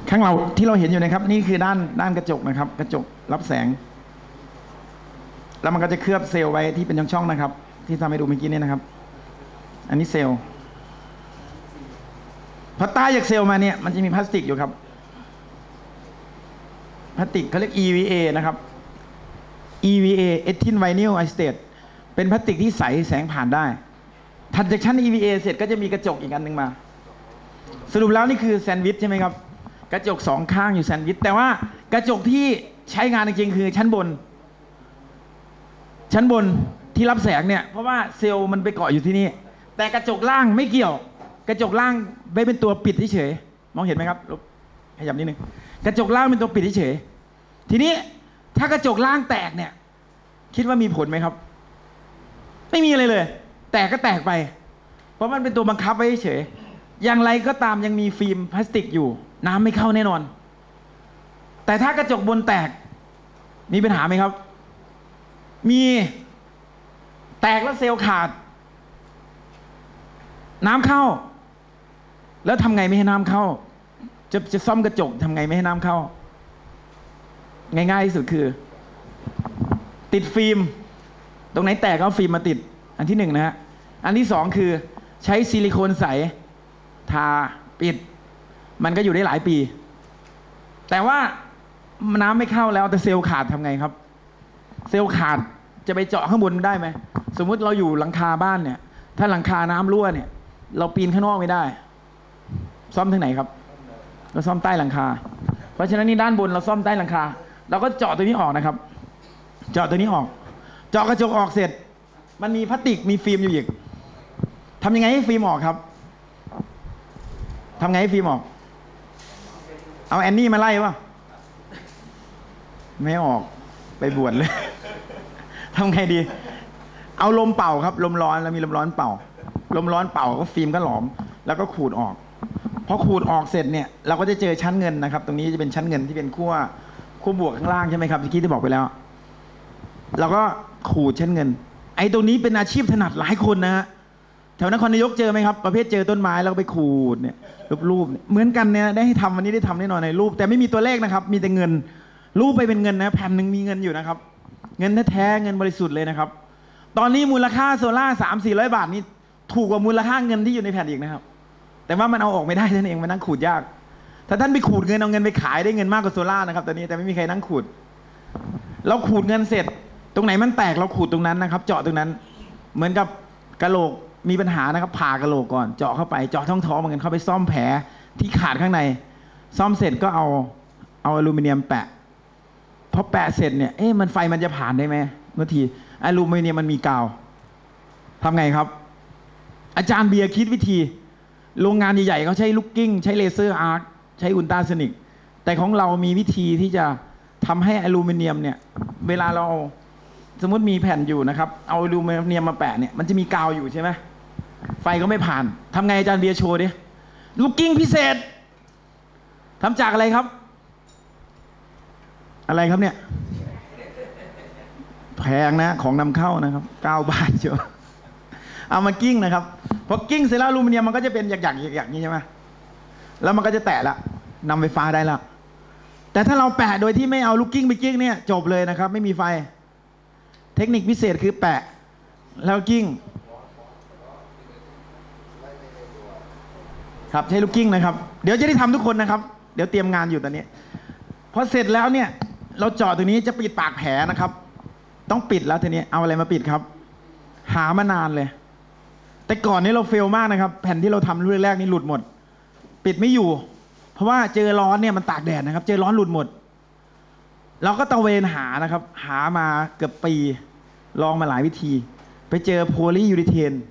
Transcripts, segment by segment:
ข้างเราที่เราเห็นอยู่นะครับนี่คือด้านกระจกนะครับกระจกรับแสงแล้วมันก็จะเคลือบเซลล์ไว้ที่เป็นช่องๆนะครับที่ทำให้ดูเมื่อกี้นี่นะครับอันนี้เซลล์พอใต้จากเซลล์มาเนี่ยมันจะมีพลาสติกอยู่ครับพลาสติกเขาเรียก EVA นะครับ EVA Ethyl Vinyl Acetate เป็นพลาสติกที่ใสแสงผ่านได้ถัดจากชั้น EVA เสร็จก็จะมีกระจกอีกอันหนึ่งมาสรุปแล้วนี่คือแซนด์วิชใช่ไหมครับกระจกสองข้างอยู่แซนด์วิชแต่ว่ากระจกที่ใช้งานจริงๆคือชั้นบนที่รับแสงเนี่ยเพราะว่าเซลล์มันไปเกาะอยู่ที่นี่แต่กระจกล่างไม่เกี่ยวกระจกล่างไม่เป็นตัวปิดเฉยมองเห็นไหมครับขยับนิดนึงกระจกล่างเป็นตัวปิดเฉยทีนี้ถ้ากระจกล่างแตกเนี่ยคิดว่ามีผลไหมครับไม่มีอะไรเลยแตกก็แตกไปเพราะมันเป็นตัวบังคับไว้เฉยอย่างไรก็ตามยังมีฟิล์มพลาสติกอยู่น้ำไม่เข้าแน่นอนแต่ถ้ากระจกบนแตกมีปัญหาไหมครับมีแตกแล้วเซลล์ขาดน้ำเข้าแล้วทำไงไม่ให้น้ำเข้าจะซ่อมกระจกทำไงไม่ให้น้ำเข้าง่ายๆที่สุดคือติดฟิล์มตรงไหนแตกเอาฟิล์มมาติดอันที่หนึ่งนะฮะอันที่สองคือใช้ซิลิโคนใสทาปิดมันก็อยู่ได้หลายปีแต่ว่าน้ำไม่เข้าแล้วแต่เซลล์ขาดทำไงครับเซลล์ขาดจะไปเจาะข้างบนได้ไหมสมมุติเราอยู่หลังคาบ้านเนี่ยถ้าหลังคาน้ำรั่วเนี่ยเราปีนข้างนอกไม่ได้ซ่อมทางไหนครับเราซ่อมใต้หลังคาเพราะฉะนั้นนี่ด้านบนเราซ่อมใต้หลังคาเราก็เจาะตัวนี้ออกนะครับเจาะตัวนี้ออกเจาะกระจกออกเสร็จมันมีพลาสติกมีฟิล์มอยู่อีกทำยังไงให้ฟิล์มออกครับทำไงให้ฟิล์มออกเอาแอนนี่มาไล่ป่ะไม่ออกไปบวชเลยทำไงดีเอาลมเป่าครับลมร้อนแล้วมีลมร้อนเป่าลมร้อนเป่าก็ฟิล์มก็หลอมแล้วก็ขูดออกพอขูดออกเสร็จเนี่ยเราก็จะเจอชั้นเงินนะครับตรงนี้จะเป็นชั้นเงินที่เป็นขั้วบวกข้างล่างใช่ไหมครับเมื่อกี้ที่บอกไปแล้วเราก็ขูดชั้นเงินไอ้ตรงนี้เป็นอาชีพถนัดหลายคนนะฮะแถวนครนายกเจอไหมครับประเภทเจอต้นไม้แล้วก็ไปขูดเนี่ยรูปเหมือนกันเนี่ยได้ให้ทำวันนี้ได้ทำแน่นอนในรูปแต่ไม่มีตัวเลขนะครับมีแต่เงินรูปไปเป็นเงินนะแผ่นหนึ่งมีเงินอยู่นะครับเงินแท้ๆเงินบริสุทธิ์เลยนะครับตอนนี้มูลค่าโซล่า300-400 บาทนี่ถูกกว่ามูลค่าเงินที่อยู่ในแผ่นอีกนะครับแต่ว่ามันเอาออกไม่ได้นั่นเองมันนั่งขูดยากถ้าท่านไปขูดเงินเอาเงินไปขายได้เงินมากกว่าโซล่านะครับตอนนี้แต่ไม่มีใครนั่งขูดเราขูดเงินเสร็จตรงไหนมันแตกเราขูดตรงนั้นนะครับเจาะตรงนั้นเหมือนกับกะโหลกมีปัญหานะครับผ่ากะโหลกก่อนเจาะเข้าไปเจาะท้องเหมือนกันเข้าไปซ่อมแผลที่ขาดข้างในซ่อมเสร็จก็เอาอลูมิเนียมแปะพอแปะเสร็จเนี่ยมันไฟมันจะผ่านได้ไหมเมื่อทีอลูมิเนียมมันมีกาวทำไงครับอาจารย์เบียร์คิดวิธีโรงงานใหญ่ๆเขาใช้ลูกกิ้งใช้เลเซอร์อาร์คใช้อุลตราโซนิกแต่ของเรามีวิธีที่จะทำให้อลูมิเนียมเนี่ยเวลาเราสมมติมีแผ่นอยู่นะครับเอาอลูมิเนียมมาแปะเนี่ยมันจะมีกาวอยู่ใช่ไหมไฟก็ไม่ผ่านทำไงอาจารย์เบียร์โชว์ดิลูกกิ้งพิเศษทำจากอะไรครับอะไรครับเนี่ยแพงนะของนำเข้านะครับ9 บาทเชียวเอามากิ้งนะครับพอกิ้งเสร็จแล้วอลูมิเนียมมันก็จะเป็นหยักๆนี้ใช่ไหมแล้วมันก็จะแตะละนำไฟฟ้าได้ละแต่ถ้าเราแปะโดยที่ไม่เอาลูกกิ้งไปกิ้งเนี่ยจบเลยนะครับไม่มีไฟเทคนิคพิเศษคือแปะแล้วกิ้งครับใช้ลูกกิ้งนะครับเดี๋ยวจะได้ทำทุกคนนะครับเดี๋ยวเตรียมงานอยู่ตอนนี้พอเสร็จแล้วเนี่ยเราเจาะตรงนี้จะปิดปากแผลนะครับต้องปิดแล้วทีนี้เอาอะไรมาปิดครับหามานานเลยแต่ก่อนนี้เราเฟลมากนะครับแผ่นที่เราทำรุ่นแรกนี่หลุดหมดปิดไม่อยู่เพราะว่าเจอร้อนเนี่ยมันตากแดดนะครับเจอร้อนหลุดหมดเราก็ตะเวนหานะครับหามาเกือบปีลองมาหลายวิธีไปเจอโพลียูริเทน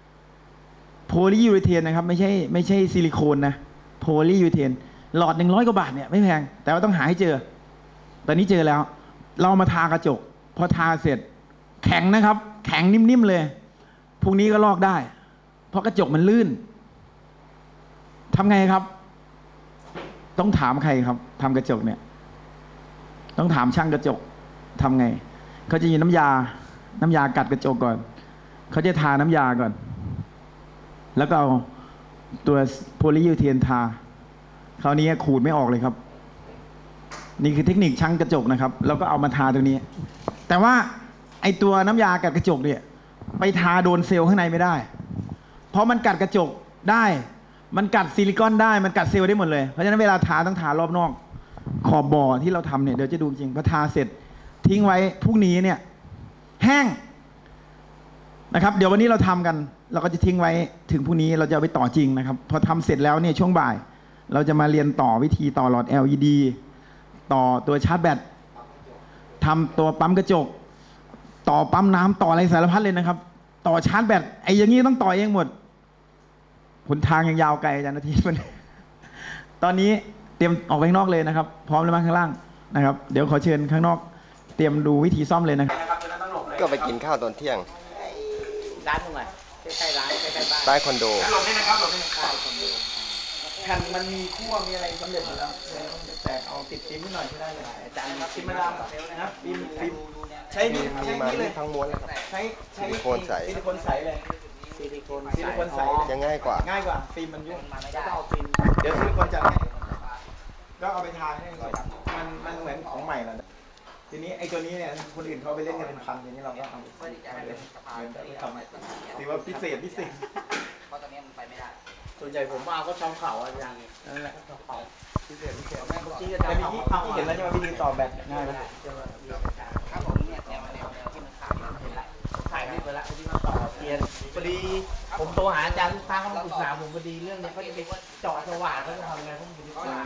นะครับไม่ใช่ซิลิโคนนะโพลียูริเทนหลอด100 กว่าบาทเนี่ยไม่แพงแต่ว่าต้องหาให้เจอตอนนี้เจอแล้วเรามาทากระจกพอทาเสร็จแข็งนะครับแข็งนิ่มๆเลยพรุ่งนี้ก็ลอกได้เพราะกระจกมันลื่นทำไงครับต้องถามใครครับทำกระจกเนี่ยต้องถามช่างกระจกทำไงเขาจะยินน้ำยากัดกระจกก่อนเขาจะทาน้ำยาก่อนแล้วก็เอาตัวโพลียูริเทนทาคราวนี้ขูดไม่ออกเลยครับ นี่คือเทคนิคช่างกระจกนะครับแล้วก็เอามาทาตรงนี้ แต่ว่าไอตัวน้ำยากัดกระจกเนี่ยไปทาโดนเซลล์ข้างในไม่ได้ เพราะมันกัดกระจกได้ มันกัดซิลิคอนได้ มันกัดเซลล์ได้หมดเลย เพราะฉะนั้นเวลาทาต้องทารอบนอก ขอบบ่อที่เราทำเนี่ยเดี๋ยวจะดูจริงพอทาเสร็จทิ้งไว้พรุ่งนี้เนี่ยแห้งนะครับเดี๋ยววันนี้เราทำกันเราก็จะทิ้งไว้ถึงพรุ่งนี้เราจะเอาไปต่อจริงนะครับพอทำเสร็จแล้วเนี่ยช่วงบ่าย เราจะมาเรียนต่อวิธีต่อหลอด LED ต่อตัวชาร์จแบตทำตัวปั๊มกระจกต่อปั๊มน้ำต่ออะไรสารพัดเลยนะครับต่อชาร์จแบตไอ้อย่างนี้ต้องต่อเองหมดหนทางยังยาวไกลอาจารย์นาทีมันตอนนี้เตรียมออกไปข้างนอกเลยนะครับพร้อมแล้วมั้งข้างล่างนะครับเดี๋ยวขอเชิญข้างนอกเตรียมดูวิธีซ่อมเลยนะครับก็ไปกินข้าวตอนเที่ยงร้านตรงไหนใกล้ๆร้านใกล้ๆบ้านใต้คอนโดหลบนี่นะครับหลบนี่ใต้คอนโดแผ่นมันมีคั่วมีอะไรสำเร็จหมดแล้วแต่เอาติดฟิล์มนิดหน่อยก็ได้เลยอาจารย์ฟิล์มมาดามนะครับฟิล์มใช้นี่เลยทั้งม้วนเลยครับใช้ซิลิโคนใสซิลิโคนใสเลยซิลิโคนใสจะง่ายกว่าฟิล์มมันยุ่งก็เอาฟิล์มเดี๋ยวซิลิโคนจัดให้ก็เอาไปทาให้มันเหมือนของใหม่แล้วทีนี้ไอ้ตัวนี้เนี่ยคนอื่นเขาไปเล่นกันเป็นพันทีนี้เราก็เอาไปทำถือว่าพิเศษเพราะตอนนี้มันไปไม่ได้ส่วนใหญ่ผมเอาก็ช่องเข่าอาจารย์นั่นแหละช่องเข่าพิเศษเมื่อกี้แต่เมื่อกี้เห็นแล้วใช่ไหมวิธีต่อแบตง่ายไหมครับผมเนี่ยแนวที่มันขาดเห็นละถ่ายรูปไปละที่มันต่อเทียนพอดีผมโทรหาอาจารย์ลูกค้าเขามาปรึกษาผมพอดีเรื่องนี้เขาจะไปเจาะสว่านเขาจะทำไงผมอยู่ที่สว่าง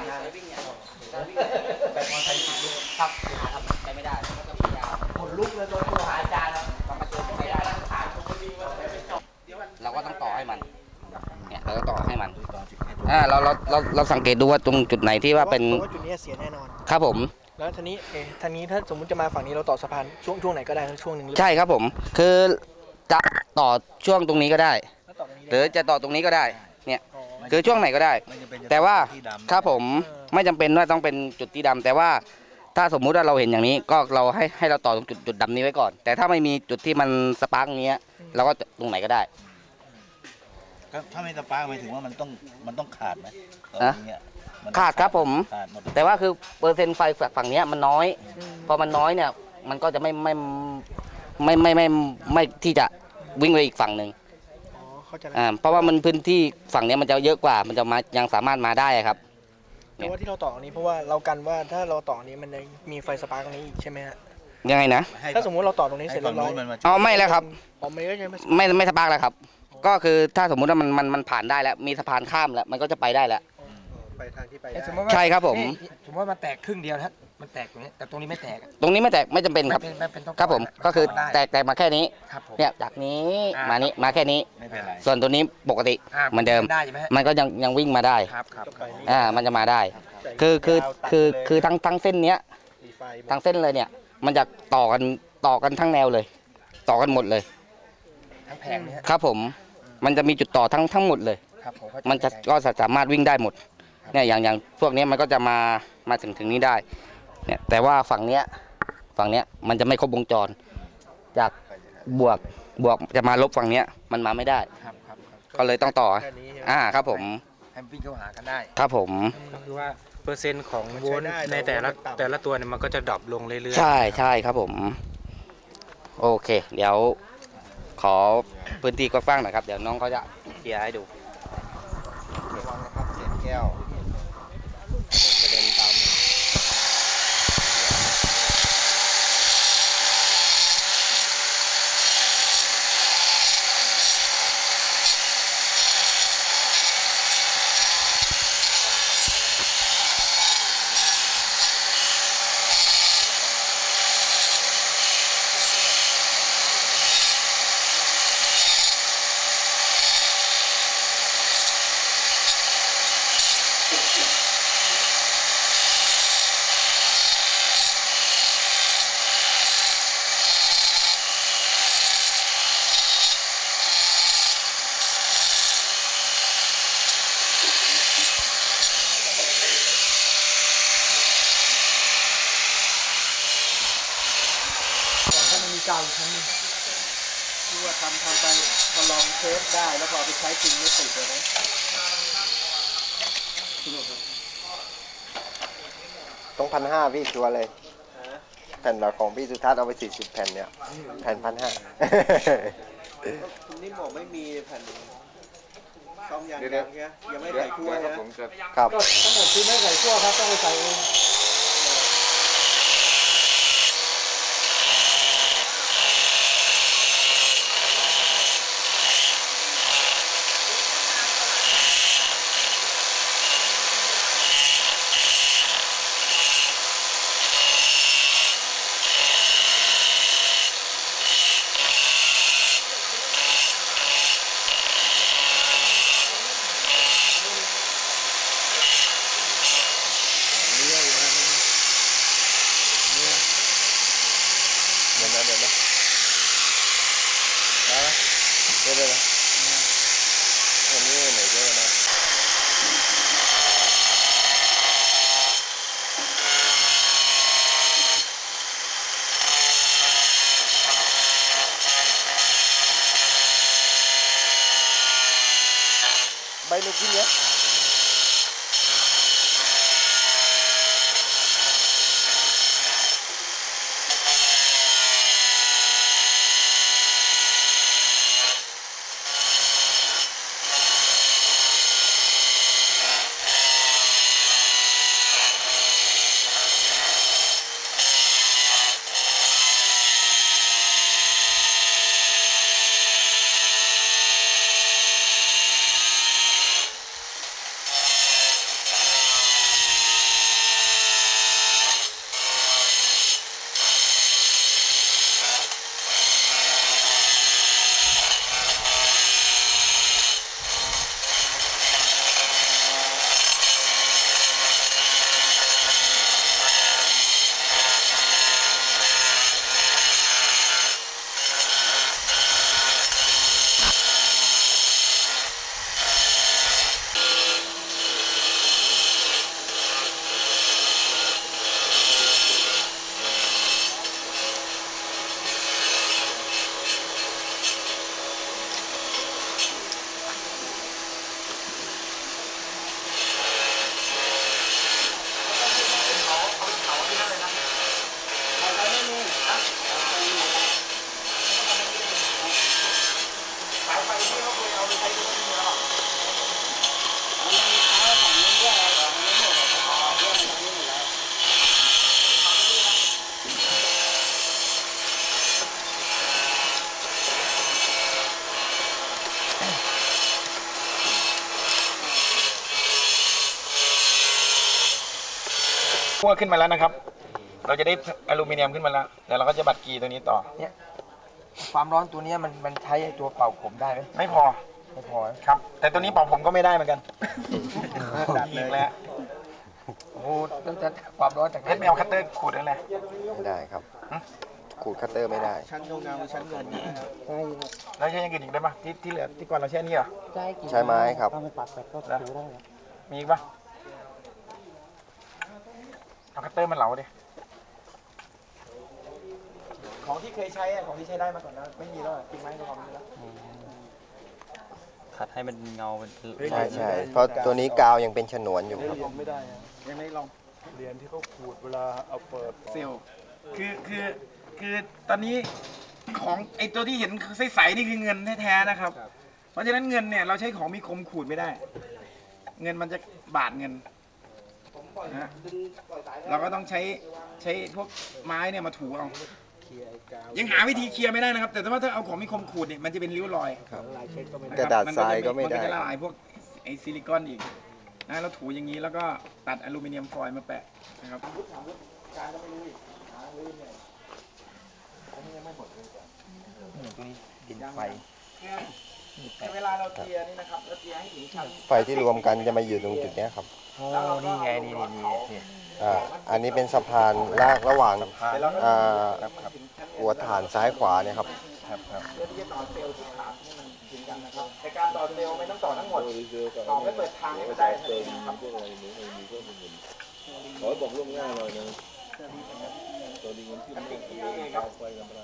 แต่พอใช้ติดลูกครับทำไปไม่ได้แล้วก็มียาวหมดลูกเลยโดนโทรหาอาจารย์แล้วมาเจอไม่ได้แล้วถามผมพอดีว่าไปเจาะเราก็ต้องต่อให้มันเนี่ยเราก็ต่อให้มันเราสังเกตดูว่าตรงจุดไหนที่ว่าเป็นจุดนี้เสียแน่นอนครับผมแล้วทีนี้ถ้าสมมุติจะมาฝั่งนี้เราต่อสะพานช่วงไหนก็ได้ช่วงหนึ่งใช่ครับผมคือจะต่อช่วงตรงนี้ก็ได้หรือจะต่อตรงนี้ก็ได้เนี่ยคือช่วงไหนก็ได้แต่ว่าครับผมไม่จำเป็นว่าต้องเป็นจุดที่ดำแต่ว่าถ้าสมมุติว่าเราเห็นอย่างนี้ก็เราให้เราต่อตรงจุดดำนี้ไว้ก่อนแต่ถ้าไม่มีจุดที่มันสปาร์กอย่างเงี้ยเราก็ตรงไหนก็ได้ถ้าไม่สปาร์กหมายถึงว่ามันต้องขาดไหมขาดครับผมแต่ว่าคือเปอร์เซ็นต์ไฟฝั่งนี้มันน้อยพอมันน้อยเนี่ยมันก็จะไม่ที่จะวิ่งไปอีกฝั่งหนึ่งเพราะว่ามันพื้นที่ฝั่งนี้มันจะเยอะกว่ามันจะมายังสามารถมาได้ครับแต่ว่าที่เราต่อนี้เพราะว่าเรากันว่าถ้าเราต่อนี้มันมีไฟสปาร์กตรงนี้อีกใช่ไหมฮะยังไงนะถ้าสมมติเราต่อตรงนี้เสร็จแล้วไม่แล้วครับไม่สปาร์กแล้วครับก็คือถ้าสมมุติว่ามันผ่านได้แล้วมีสะพานข้ามแล้วมันก็จะไปได้แล้วไปทางที่ไปใช่ครับผมสมมติว่ามันแตกครึ่งเดียวนะมันแตกตรงนี้แต่ตรงนี้ไม่แตกตรงนี้ไม่แตกไม่จำเป็นครับครับผมก็คือแตกมาแค่นี้เนี่ยจากนี้มานี้มาแค่นี้ส่วนตัวนี้ปกติเหมือนเดิมมันก็ยังวิ่งมาได้มันจะมาได้คือทั้งเส้นเนี้ยทั้งเส้นเลยเนี่ยมันจะต่อกันทั้งแนวเลยต่อกันหมดเลยทั้งแผงนี้ครับผมมันจะมีจุดต่อทั้งหมดเลยมันจะก็สามารถวิ่งได้หมดเนี่ยอย่างพวกนี้มันก็จะมาถึงนี้ได้เนี่ยแต่ว่าฝั่งเนี้ยมันจะไม่ครบวงจรจากบวกจะมาลบฝั่งเนี้ยมันมาไม่ได้ก็เลยต้องต่อครับผมให้วิ่งเข้าหากันได้ครับผมคือว่าเปอร์เซ็นต์ของโวลต์ในแต่ละตัวเนี่ยมันก็จะดรอปลงเรื่อยๆใช่ครับผมโอเคเดี๋ยวขอพื้นที่กว้างหน่อยครับเดี๋ยวน้องเขาจะเคลียร์ให้ดูระวังนะครับเศษแก้วกระเด็นตามกาวอีกชั้นนึงที่ว่าทำไปพอลองเทสได้แล้วพอไปใช้จริงไม่ติดเลยนะต้อง1,500พี่ชัวร์เลย แผ่นเราของพี่สุทัศน์เอาไป40 แผ่นเนี่ย แผ่น1,500 คุณนี่บอกไม่มีแผ่นซ่อมยางยังไม่ใส่คั่วนะครับ ทั้งหมดคือไม่ใส่คั่วครับต้องไปใส่เองใบลูกกินเยอะคั่วขึ้นมาแล้วนะครับ เราจะได้อลูมิเนียมขึ้นมาแล้วเดี๋ยวเราก็จะบัดกีตัวนี้ต่อเนี่ยความร้อนตัวนี้มันใช้ตัวเป่าผมได้ไหมไม่พอไม่พอครับ แต่ตัวนี้เป่าผมก็ไม่ได้เหมือนกันดัดอีกแล้วโอ้โหต้องจะความร้อนจากเพชรแมวคัตเตอร์ขูดอะไรไม่ได้ครับ ขูดคัตเตอร์ไม่ได้ชั้นเงาชั้นเงินใช่ครับแล้วใช้อยังอื่นอีกได้ปะที่เหลือที่ก่อนเราใช้นี่เหรอใช้ไม้ครับมีอีกปะเอาคัตเตอร์มันเหลาดิของที่เคยใช้ของที่ใช้ได้มาก่อนแล้วไม่มีแล้วจริงไหมของนี้แล้วขัดให้มันเงาเป็นใช่ เพราะตัวนี้กาวยังเป็นฉนวนอยู่ครับยังไม่ได้ยังไม่ลองเหรียญที่เขาขูดเวลาเอาเปิดเซลล์คือตอนนี้ของไอตัวที่เห็นใสๆนี่คือเงินแท้ๆนะครับ เพราะฉะนั้นเงินเนี่ยเราใช้ของมีคมขูดไม่ได้ เงินมันจะบาดเงินนะเราก็ต้องใช้พวกไม้เนี่ยมาถูเอายังหาวิธีเคลียร์ไม่ได้นะครับ แต่ถ้าเอาของมีคมขูดเนี่ยมันจะเป็นริ้วรอยกระดาษทรายก็ไม่ได้นจะละลายพวกไอซิลิคอนอีกนะเราถูอย่างนี้แล้วก็ตัดอลูมิเนียมฟอยล์มาแปะนะครับตัวนี้ดินไฟเวลาเราเทียนี่นะครับเราเทียให้ถึงชั้นไฟที่รวมกันจะมาอยู่ตรงจุดเนี้ยครับโอ้นี่ไงนี่อันนี้เป็นสะพานลากระหว่างหัวฐานซ้ายขวาเนี่ยครับเพื่อที่จะต่อเซลล์ที่ขาดให้มันถึงกันนะครับแต่การต่อเซลล์ไม่ต้องต่อทั้งหมดต่อไม่เปิดทางให้มันได้นะครับขอบอกล่วงหน้าหน่อยนะตัวดีเงินที่มันเอาไฟกันมา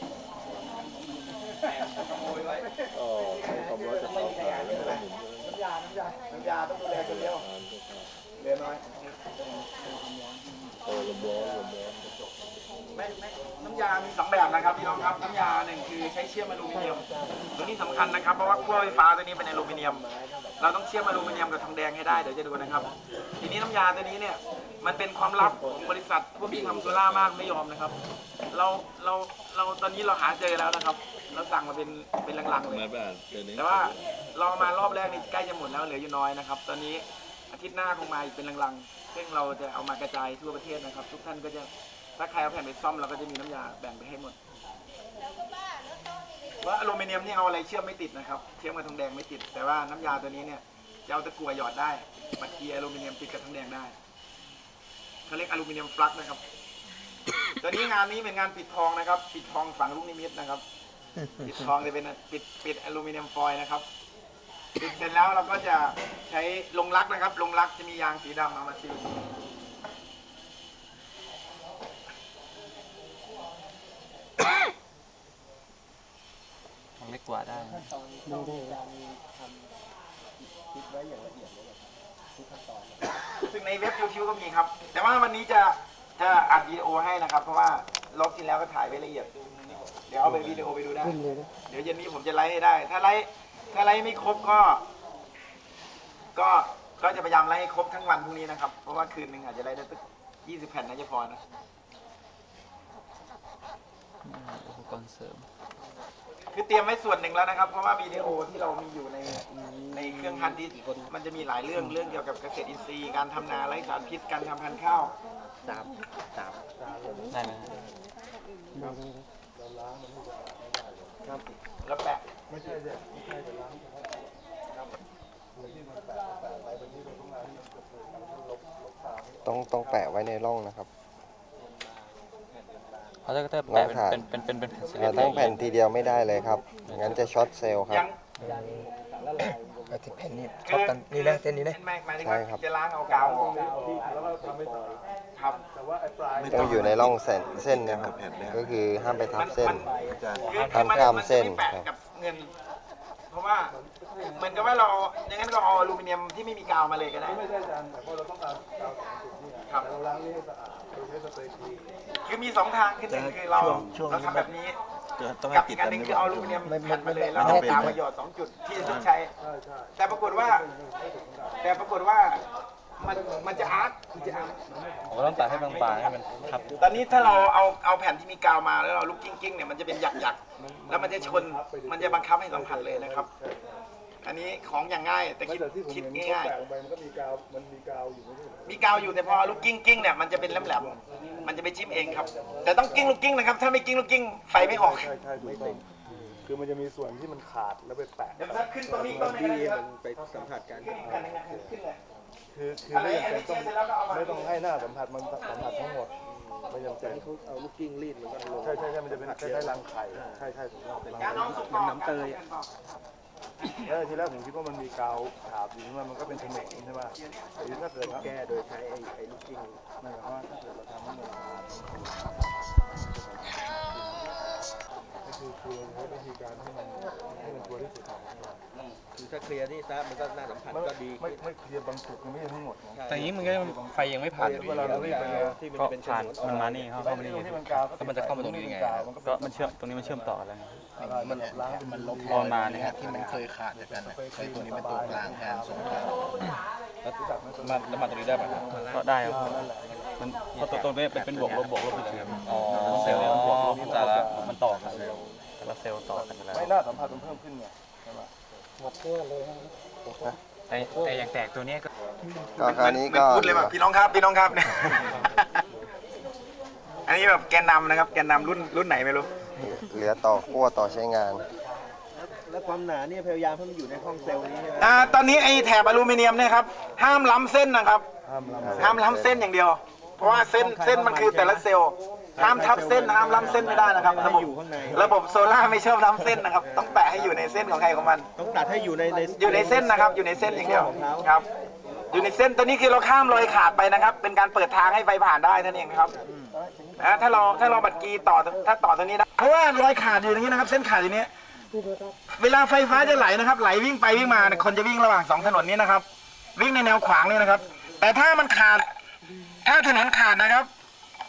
อ๋อให้ความร้อนจะเข้าขาแล้วก็หมุนน้ำยาต้องดูแลคนเดียวเรียนน้อยแต่น้ำยามี2แบบนะครับพี่น้องครับน้ำยาหนึ่งคือใช้เชื่อมอลูมิเนียมตัวนี้สำคัญนะครับเพราะว่าขั้วไฟฟ้าตัวนี้เป็นอลูมิเนียมเราต้องเชื่อมอลูมิเนียมกับทองแดงให้ได้เดี๋ยวจะดูนะครับ ทีนี้น้ำยาตัวนี้เนี่ยมันเป็นความลับของบริษัทพวกที่ทำโซล่ามากไม่ยอมนะครับเราตอนนี้เราหาเจอแล้วนะครับเราสั่งมาเป็นลังๆเลยแต่ว่าเรามารอบแรกนี่ใกล้จะหมดแล้วเหลืออยู่น้อยนะครับตอนนี้อาทิตย์หน้าคงมาอีกเป็นลังๆซึ่งเราจะเอามากระจายทั่วประเทศนะครับทุกท่านก็จะถ้าใครเอาแผ่นไปซ่อมเราก็จะมีน้ำยาแบ่งไปให้หมดว่าอลูมิเนียมนี่เอาอะไรเชื่อมไม่ติดนะครับเชื่อมกับทองแดงไม่ติดแต่ว่าน้ำยาตัวนี้เนี่ยจะเอาตะกั่วหยอดได้บัตรเกียร์อลูมิเนียมติดกับทองแดงได้เขาเรียกอลูมิเนียมปลั๊กนะครับตัวนี้งานนี้เป็นงานปิดทองนะครับปิดทองฝังลูกนิมิตนะครับปิดทองจะเป็นปิดอลูมิเนียมฟอยล์นะครับปิดเสร็จแล้วเราก็จะใช้ลงรักนะครับลงรักจะมียางสีดำเอามาซีลเล็กกว่าได้ซึ่งในเว็บ YouTube ก็มีครับแต่ว่าวันนี้จะอัดวิดีโอให้นะครับเพราะว่าลบที่แล้วก็ถ่ายไว้ละเอียดเดี๋ยวเอาไปวิดีโอไปดูได้เดี๋ยวเย็นนี้ผมจะไลฟ์ให้ได้ถ้าไลฟ์ไม่ครบก็จะพยายามไลฟ์ให้ครบทั้งวันพรุ่งนี้นะครับเพราะว่าคืนหนึ่งอาจจะไลฟ์ได้สัก20 แผ่นน่าจะพอนะอุปกรณ์เสริมคือเตรียมไว้ส่วนหนึ่งแล้วนะครับเพราะว่าวิดีโอที่เรามีอยู่ในเครื่องฮันดิสมันจะมีหลายเรื่องเกี่ยวกับเกษตรอินทรีย์การทำนาไร้สารพิษการทำพันธุ์ข้าวสามได้ไหมครับแล้วแปะต้องแปะไว้ในร่องนะครับเขาจะแปะเป็นแผ่นทั้งแผ่นทีเดียวไม่ได้เลยครับงั้นจะช็อตเซลล์ครับแผ่นนี้ช็อตกันนี่นะเส้นนี้นะใช่ครับจะล้างเอากาวออกครับต้องอยู่ในร่องเส้นนะครับก็คือห้ามไปทับเส้นห้ามข้ามเส้นกับเงินเพราะว่าเหมือนกับว่าเราอย่างนั้นเราเอาอลูมิเนียมที่ไม่มีกาวมาเลยก็ได้ไม่ใช่อาจารย์แต่พอเราต้องการกาวครับเราล้างนี่ให้สะอาดโดยใช้สเปรย์คือมี2 ทางคือ1คือเราทำแบบนี้กับอีกอันหนึ่งคือเอาอลูมิเนียมแผ่นมาเลยแล้วเอากาวมาหยอด2 จุดที่จะใช้แต่ปรากฏว่ามันจะอาร์ตผมต้องตัดให้บางๆให้มันครับตอนนี้ถ้าเราเอาแผ่นที่มีกาวมาแล้วเราลูกกิ้งเนี่ยมันจะเป็นหยักๆแล้วมันจะชนมันจะบังคับให้สัมผัสเลยนะครับอันนี้ของอย่างง่ายแต่คิดง่ายๆมันก็มีกาวอยู่มีกาวอยู่แต่พอลูกกิ้งเนี่ยมันจะเป็นแหลมๆมันจะไปจิ้มเองครับแต่ต้องกิ้งลูกกิ้งนะครับถ้าไม่กิ้งลูกกิ้งไฟไม่ออกใช่ไม่ติดคือมันจะมีส่วนที่มันขาดแล้วไปแปะเดี๋ยวถ้าขึ้นตรงนี้ก็ไม่ได้ครับไปสัมผัสกันคือไม่ต้องให้หน้าสัมผัสมันสัมผัสทั้งหมดไม่จำเป็นเขาเอาลูกกิ้งรีดมันก็ลงใช่มันจะเป็นคล้ายๆรังไข่ใช่ถูกต้องเป็นน้ำเตยทีแรกผมคิดว่ามันมีกาวฉาบอยู่นี่มันก็เป็นเทคนิคใช่ไหมแต่ถ้าเกิดแก้โดยใช้ไอ้ลูกกิ้งไม่หมายว่าถ้าเกิดเราทำให้มันคือใช้วิธีการให้มันตัวที่สุดคือถ้าเคลียร์นี่ซะมันก็น่าสัมผัสก็ดีไม่เคลียร์บางจุดมันไม่ทั้งหมดแต่นี้มันก็ไฟยังไม่ผ่านอยู่ดีก็ผ่านมันมานี่เข้ามานี่ก็มันจะเข้ามาตรงนี้ยังไงก็มันเชื่อมตรงนี้มันเชื่อมต่อกันแล้วมันลบพอมาเนี่ยที่มันเคยขาดจากกันใช้ตัวนี้เป็นตัวกลางแทนสงครามแล้วมาตรงนี้ได้ป่ะก็ได้ครับมันเพราะตัวนี้เป็นบวกลบไปเลยอ๋อเซลล์บวกลบแต่ละมันต่อกันแต่ละเซลล์ต่อกันแล้วไม่น่าสัมผัสมันเพิ่มขึ้นไงใช่ไหมหมดเพื่อเลยแต่อย่างแตกตัวนี้ก็คราวนี้ก็พูดเลยแบบพี่น้องครับเนี่ยอันนี้แบบแกนนำนะครับแกนนำรุ่นไหนไม่รู้เหลือต่อขั้วต่อใช้งานแล้วความหนาเนี่ยพยายามให้มันอยู่ในห้องเซลล์นี้ใช่ไหมตอนนี้ไอ้แถบอลูมิเนียมเนี่ยครับห้ามล้ำเส้นนะครับห้ามล้ำเส้นอย่างเดียวเพราะว่าเส้นมันคือแต่ละเซลล์ห้ามทับเส้นห้ามล้ำเส้นไม่ได้นะครับระบบโซล่าไม่ชอบล้ำเส้นนะครับต้องแปะให้อยู่ในเส้นของใครของมันต้องตัดให้อยู่ในเส้นนะครับอยู่ในเส้นอย่างเดียวครับอยู่ในเส้นตัวนี้คือเราข้ามรอยขาดไปนะครับเป็นการเปิดทางให้ไฟผ่านได้นั่นเองนะครับถ้าเราบัตรกีต่อถ้าต่อตัวนี้ได้เพราะว่ารอยขาดอยู่อย่างนี้นะครับเส้นขาดอยู่นี้เวลาไฟฟ้าจะไหลนะครับไหลวิ่งไปวิ่งมาคนจะวิ่งระหว่าง2 ถนนนี้นะครับวิ่งในแนวขวางนี่นะครับแต่ถ้ามันขาดถ้าถนนขาดนะครับ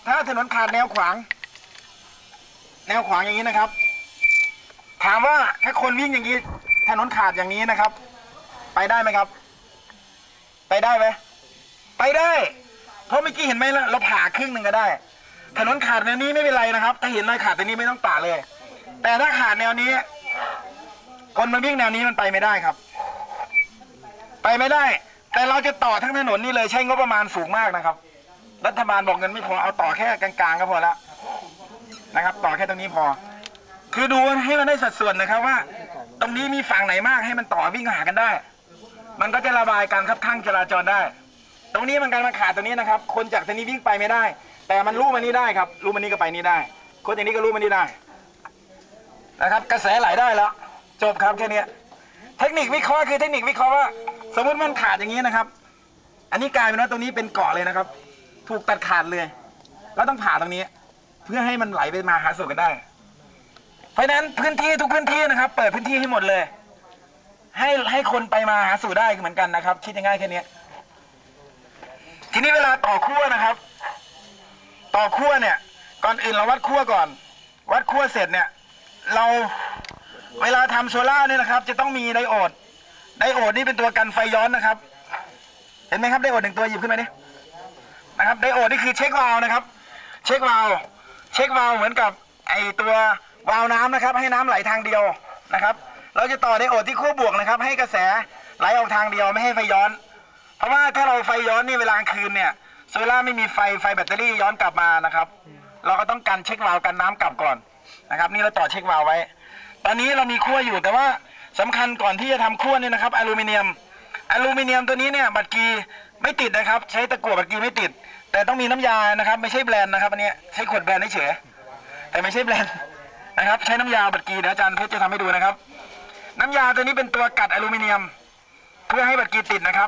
ถ้าถนนขาดแนวขวาง แนวขวางอย่างนี้นะครับ ถามว่าถ้าคนวิ่งอย่างนี้ถนนขาดอย่างนี้นะครับ ไปได้ไหมครับ ไปได้ไหมไปได้ เพราะเมื่อกี้เห็นไหมล่ะเราผ่าครึ่งหนึ่งก็ได้ ถนนขาดแนวนี้ไม่เป็นไรนะครับ ถ้าเห็นรอยขาดตรงนี้ไม่ต้องป่าเลย แต่ถ้าขาดแนวนี้ คนมาวิ่งแนวนี้มันไปไม่ได้ครับ ไปไม่ได้ แต่เราจะต่อทั้งถนนนี่เลยใช้งบประมาณสูงมากนะครับ รัฐบาลบอกเงินไม่พอเอาต่อแค่กลางๆก็พอแล้วนะครับ ต่อแค่ตรงนี้พอ คือดูให้มันได้สัดส่วนนะครับว่า ตรงนี้มีฝั่งไหนมากให้มันต่อวิ่งหากันได้ มันก็จะระบายการคับข้างจราจรได้ ตรงนี้มันการมาขาดตรงนี้นะครับ คนจากตรงนี้วิ่งไปไม่ได้ แต่มันลู่มานี่ได้ครับลู่มานี่ก็ไปนี่ได้ คนอย่างนี้ก็ลู่มานี่ได้นะครับ กระแสไหลได้แล้ว จบครับแค่นี้เทคนิควิเคราะห์คือเทคนิควิเคราะห์ว่าสมมติมันขาดอย่างนี้นะครับ อันนี้กลายเป็นว่าตรงนี้เป็นเกาะเลยนะครับ ถูกตัดขาดเลยแล้วต้องผ่าตรงนี้ เพื่อให้มันไหลไปมาหาสู่กันได้ เพราะฉะนั้นพื้นที่ทุกพื้นที่นะครับ เปิดพื้นที่ให้หมดเลย ให้คนไปมาหาสู่ได้เหมือนกันนะครับ คิดง่ายๆแค่นี้ทีนี้เวลาต่อขั้วนะครับ ต่อขั้วเนี่ย ก่อนอื่นเราวัดขั้วก่อน วัดขั้วเสร็จเนี่ยเราเวลาทำโซล่าเนี่ยนะครับ จะต้องมีไดโอดนี่เป็นตัวกันไฟย้อนนะครับ เห็นไหมครับไดโอดหนึ่งตัวหยิบขึ้นมาดินะครับไดโอดนี่คือเช็ควาล์วนะครับ เช็ควาล์วเหมือนกับไอตัววาล์วน้ำนะครับ ให้น้ำไหลทางเดียวนะครับ เราจะต่อไดโอดที่ขั้วบวกนะครับ ให้กระแสไหลออกทางเดียวไม่ให้ไฟย้อน เพราะว่าถ้าเราไฟย้อนนี่เวลากลางคืนเนี่ยโซล่าไม่มีไฟแบตเตอรี่ย้อนกลับมานะครับ เราก็ต้องกันเช็ควาล์วกันน้ำกลับก่อนนะครับ นี่เราต่อเช็ควาล์วไว้ ตอนนี้เรามีขั้วอยู่แต่ว่าสำคัญก่อนที่จะทำขั้วนี่นะครับอลูมิเนียมตัวนี้เนี่ยบัตรกีไม่ติดนะครับ ใช้ตะกั่วบัตรกีไม่ติด แต่ต้องมีน้ำยานะครับ ไม่ใช่แบรนด์นะครับอันนี้ใช้ขวดแบรนด์เฉยแต่ไม่ใช่แบรนด์นะครับ ใช้น้ำยาบัตรกีเดี๋ยวอาจารย์เพชรจะทำให้ดูนะครับ น้ำยาตัวนี้เป็นตัวกัดอลูมิเนียม เพื่อให้บัตรกีติดนะครับ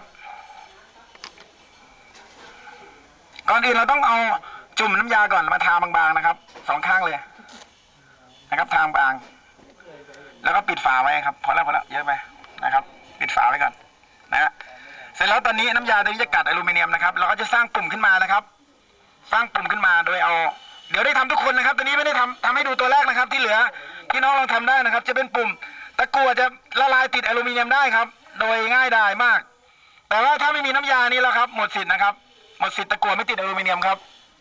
ก่อนอื่นเราต้องเอาจุ่มน้ำยาก่อนมาทาบางๆนะครับสองข้างเลยนะครับทาบางแล้วก็ปิดฝาไว้ครับพอแล้วเยอะไปนะครับ ปิดฝาไว้ก่อนนะฮะเสร็จแล้วตอนนี้น้ำยาตัวนี้จะกัดอลูมิเนียมนะครับเราก็จะสร้างปุ่มขึ้นมานะครับ สร้างปุ่มขึ้นมาโดยเอาเดี๋ยวได้ทำทุกคนนะครับตัวนี้ไม่ได้ทำให้ดูตัวแรกนะครับ ที่เหลือพี่น้องลองทำได้นะครับ จะเป็นปุ่มตะกั่วจะละลายติดอลูมิเนียมได้ครับ โดยง่ายดายมาก แต่ว่าถ้าไม่มีน้ำยานี้แล้วครับหมดสิทธิ์นะครับหมดสิทธิ์ตะกั่วไม่ติดอลูมิเนียมครับ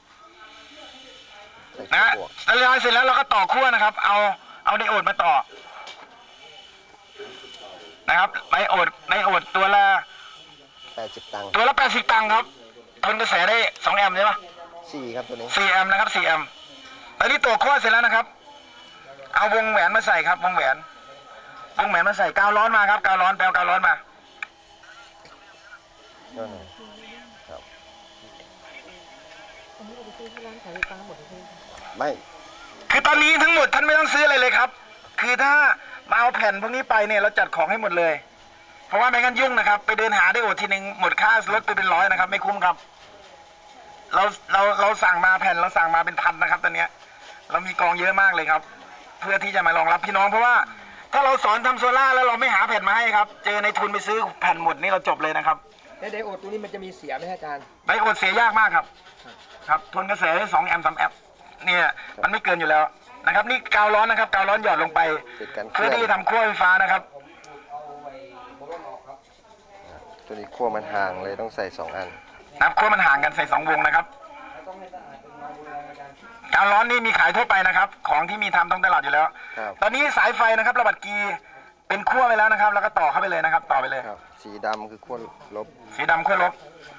นะละลายเสร็จแล้วเราก็ต่อขั้วนะครับ เอาไดโอดมาต่อนะครับไดโอดตัวละ 80 ตังค์ตัวละ80 ตังค์ครับทนกระแสได้2 แอมป์ใช่ปะ 4 ครับตัวนี้ 4 แอมป์นะครับ4 แอมป์ตอนนี้ตัวขั้วเสร็จแล้วนะครับ เอาวงแหวนมาใส่ครับวงแหวนมาใส่กาวร้อนมาครับกาวร้อนแปลกาวร้อนมาครับไม่คือตอนนี้ทั้งหมดท่านไม่ต้องซื้ออะไรเลยครับ คือถ้ามาเอาแผ่นพวกนี้ไปเนี่ยเราจัดของให้หมดเลยเพราะว่าไม่งั้นยุ่งนะครับไปเดินหาได้โอดทีนึงหมดค่ารถไปเป็น100นะครับไม่คุ้มครับเราสั่งมาแผ่นเราสั่งมาเป็นพันนะครับตอนนี้เรามีกองเยอะมากเลยครับ เพื่อที่จะมารองรับพี่น้องเพราะว่าถ้าเราสอนทำโซล่าแล้วเราไม่หาแผ่นมาให้ครับเจอในทุนไปซื้อแผ่นหมดนี่เราจบเลยนะครับไดโอดตัวนี้มันจะมีเสียไหมอาจารย์ไดโอดเสียยากมากครับครับทนกระแสได้2 แอมป์3 แอมป์เนี่ยมันไม่เกินอยู่แล้วนะครับนี่กาวร้อนนะครับกาวร้อนหยอดลงไปเพื่อที่จะทำขั้วไฟฟ้านะครับตัวนี้ขั้วมันห่างเลยต้องใส่2 อันนับขั้วมันห่างกันใส่2 วงนะครับกาวร้อนนี่มีขายทั่วไปนะครับของที่มีทำต้องตลาดอยู่แล้วตอนนี้สายไฟนะครับระบัดกีเป็นขั้วไปแล้วนะครับแล้วก็ต่อเข้าไปเลยนะครับต่อไปเลยสีดำคือขั้วลบสีดำขั้วลบ